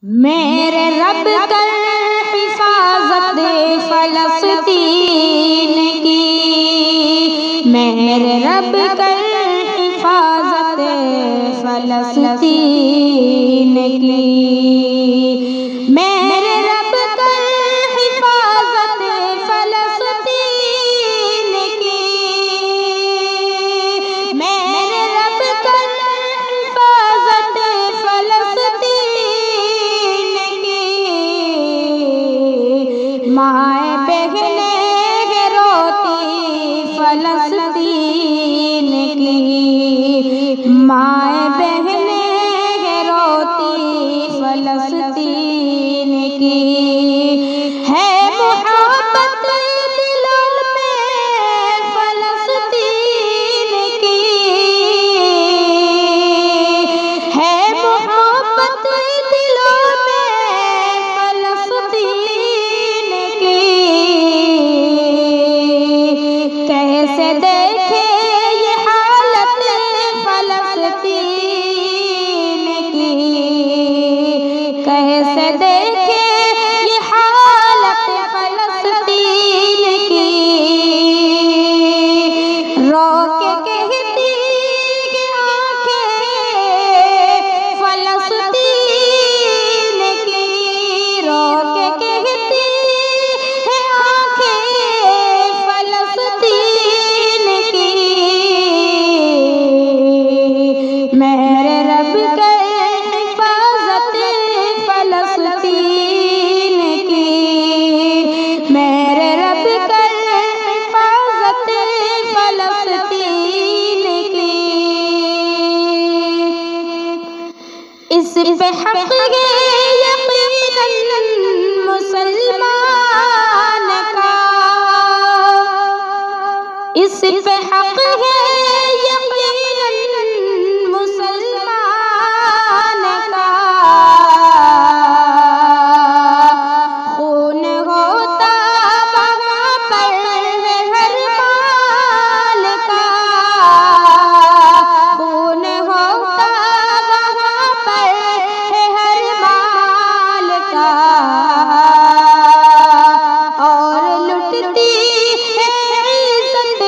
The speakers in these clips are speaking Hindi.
मेरे रब कर हिफाजत फलस्तीन की, मेरे रब कर हिफाजत फलस्तीन की, मेरे रब कर हिफाजत फलस्तीन की, मेरे रब कर हिफाजत फलस्तीन की, माए बहने रोती फलस्तीन की, माए बहने रोती फलस्तीन की, है मोहब्बत दिलों में फलस्तीन की, है मोहब्बत दिलों में फलस्तीन की, कैसे देखे ये हालत फलस्तीन की, कैसे देखे ये हालत फलस्तीन की, रो के कहती कि आंखें फलस्तीन की, रो के कहती है आंखें फलस्तीन की, मेरे रब कर हिफाजत फलस्तीन की, मेरे रब कर हिफाजत फलस्तीन की, इस पे हक है यकीनन मुसलमान का, इस पे हक है यकीनन मुसलमान का, खून होता वहाँ पर हर माल का, खून होता वहाँ पर हर माल का, और लुटती है इज्जत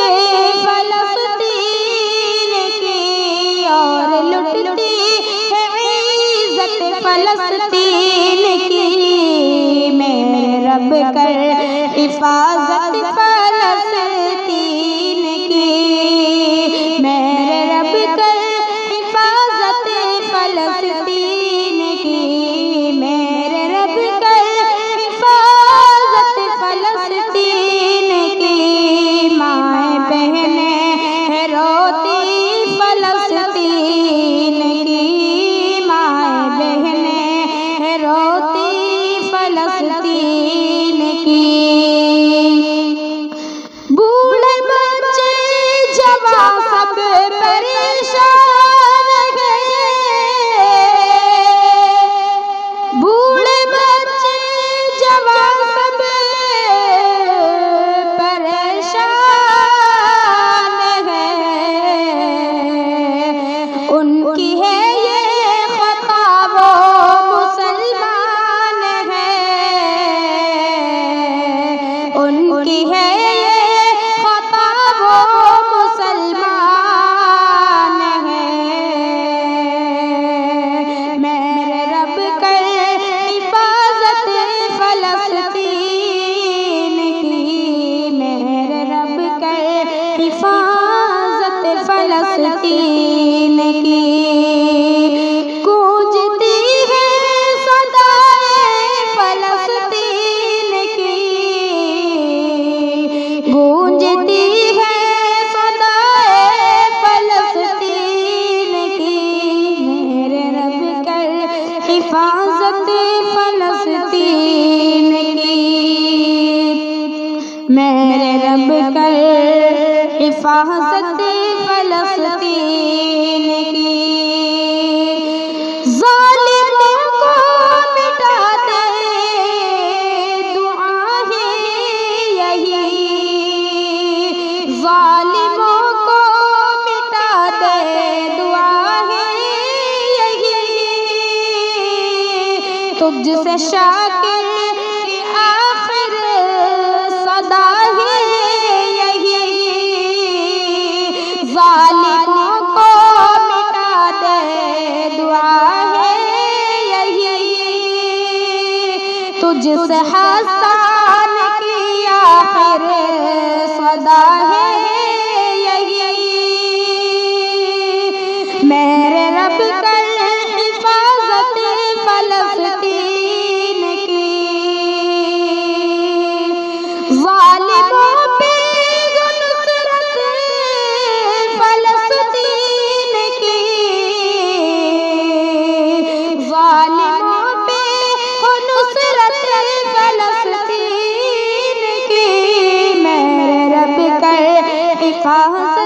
फलस्तीन की, और लुटती है इज्जत फलस्तीन की, मेरे रब कर हिफाजत फलस्तीन की, मेरे रब कर हिफाजत फलस्तीन की, मेरे रब कर हिफाजत फलस्तीन की, माए बहने रोती फलस्तीन की, माए बहने रोती फलस्तीन की, बूढ़े बच्चे जवान सब परेशान हैं, बूढ़े बच्चे जवान सब परेशान हैं, उनकी है ये खता वो मुसलमान हैं, उनकी है ये खता वो मुसलमान हैं, मेरे रब कर हिफाजत फलस्तीन की, मेरे रब कर हिफाजत फलस्तीन की, गूंजती है सदाएं फलस्तीन की, गूंजती है सदाएं फलस्तीन की, मेरे रब कर हिफाजत फलस्तीन की, मेरे रब कर हिफाजत फलस्तीन की, ज़ालिमों को मिटा दे दुआ है यही, ज़ालिमों को मिटा दे दुआ है यही, तुझसे शाकिर की आखिर सदा ही यही, ज़ालिमों को मिटा दे दुआ है यही, तुझसे हसन की आखिर सदा है यही। मेरे रब कर हिफाजत फलस्तीन की, ज़ालिमों पे नुसरत फलस्तीन की, ज़ालिमों पे नुसरत फलस्तीन की। मेरे रब कर हिफाजत